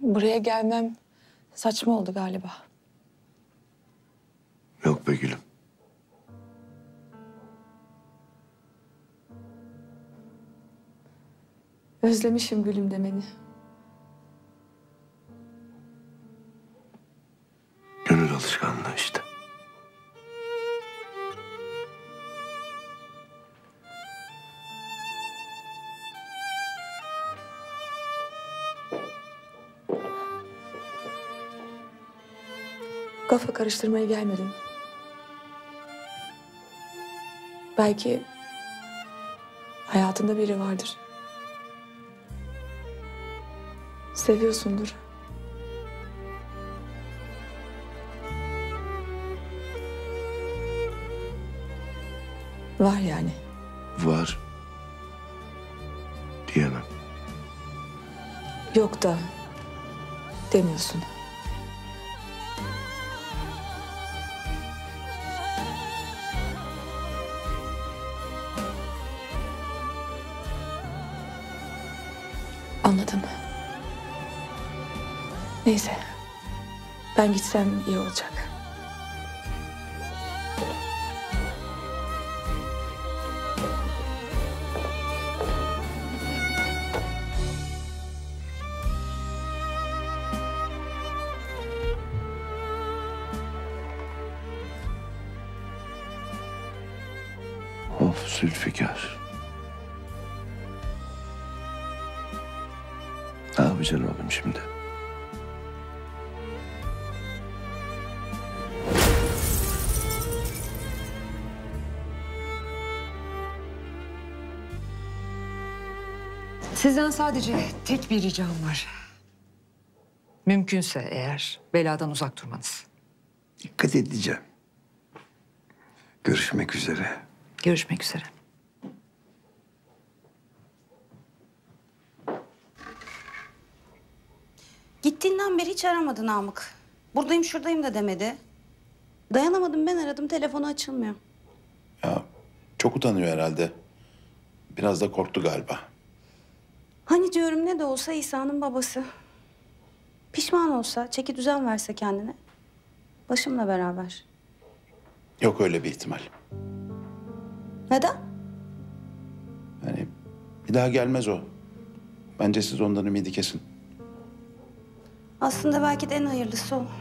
Buraya gelmem saçma oldu galiba. Yok be gülüm. Özlemişim gülüm demeni. Gönül alışkanlığı işte. Kafa karıştırmaya gelmedim. Belki hayatında biri vardır. Seviyorsundur. Var yani. Var. Diyemem. Yok da demiyorsun. Anladım. Neyse. Ben gitsem iyi olacak. Of Zülfikar. Ne yapacaksın oğlum şimdi? Sizden sadece tek bir ricam var. Mümkünse eğer beladan uzak durmanız. Dikkat edeceğim. Görüşmek üzere. Görüşmek üzere. Gittiğinden beri hiç aramadı Namık. Buradayım şuradayım da demedi. Dayanamadım, ben aradım, telefonu açılmıyor. Ya çok utanıyor herhalde. Biraz da korktu galiba. Hani diyorum ne de olsa İsa'nın babası. Pişman olsa, çeki düzen verse kendine. Başımla beraber. Yok öyle bir ihtimal. Neden? Yani bir daha gelmez o. Bence siz ondan ümidi kesin. Aslında belki de en hayırlısı o.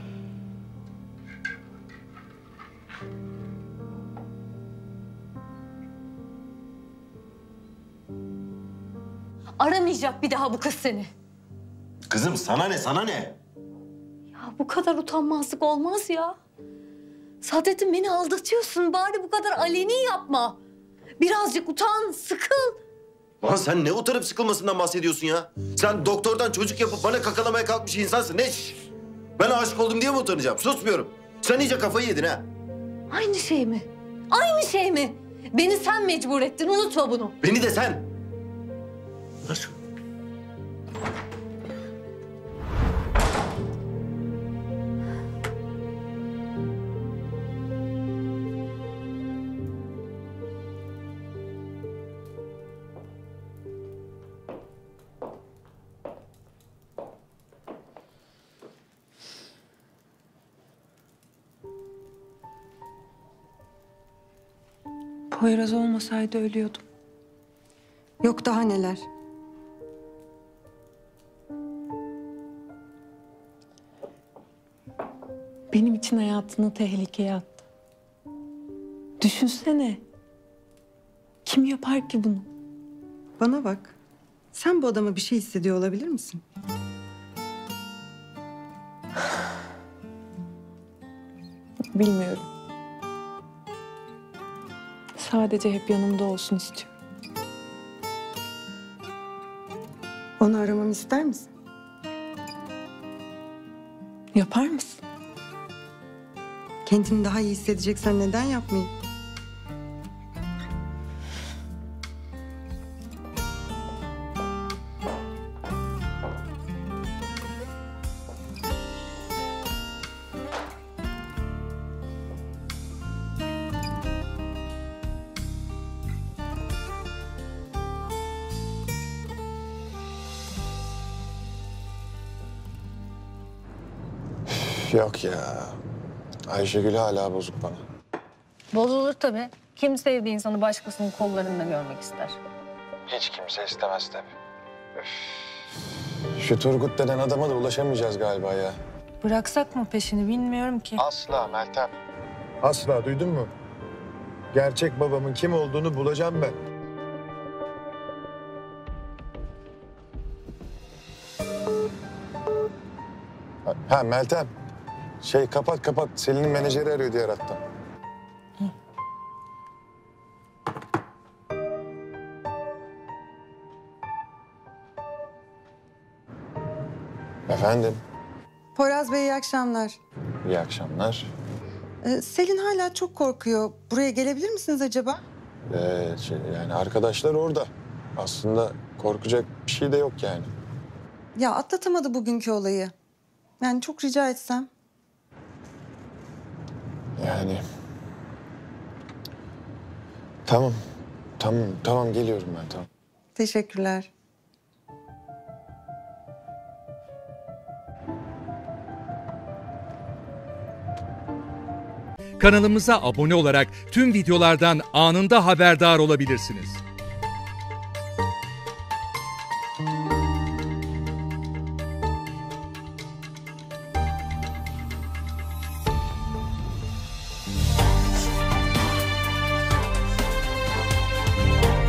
Aramayacak bir daha bu kız seni. Kızım sana ne, sana ne? Ya bu kadar utanmazlık olmaz ya. Saadettin, beni aldatıyorsun. Bari bu kadar aleni yapma. Birazcık utan, sıkıl. Lan sen ne utanıp sıkılmasından bahsediyorsun ya? Sen doktordan çocuk yapıp bana kakalamaya kalkmış insansın. Ne? Ben aşık oldum diye mi utanacağım? Susmuyorum. Sen iyice kafayı yedin ha. Aynı şey mi? Aynı şey mi? Beni sen mecbur ettin, unutma bunu. Beni de sen. Nasıl? Poyraz olmasaydı ölüyordum. Yok daha neler. Benim için hayatını tehlikeye attı. Düşünsene. Kim yapar ki bunu? Bana bak. Sen bu adama bir şey hissediyor olabilir misin? Bilmiyorum. Sadece hep yanımda olsun istiyorum. Onu aramamı ister misin? Yapar mısın? Kendini daha iyi hissedeceksen neden yapmayayım? Yok ya. Ayşegül hala bozuk bana. Bozulur tabii. Kim sevdiği insanı başkasının kollarında görmek ister? Hiç kimse istemez tabii. Öf. Şu Turgut denen adama da ulaşamayacağız galiba ya. Bıraksak mı peşini bilmiyorum ki. Asla Meltem. Asla, duydun mu? Gerçek babamın kim olduğunu bulacağım ben. Ha Meltem. Kapat. Selin'in menajeri arıyor diğer hattan. Efendim, Poyraz Bey iyi akşamlar. iyi akşamlar. Selin hala çok korkuyor. Buraya gelebilir misiniz acaba? Yani arkadaşlar orada. Aslında korkacak bir şey de yok yani. Ya atlatamadı bugünkü olayı. Yani çok rica etsem. Yani... Tamam geliyorum ben, tamam. Teşekkürler. Kanalımıza abone olarak tüm videolardan anında haberdar olabilirsiniz.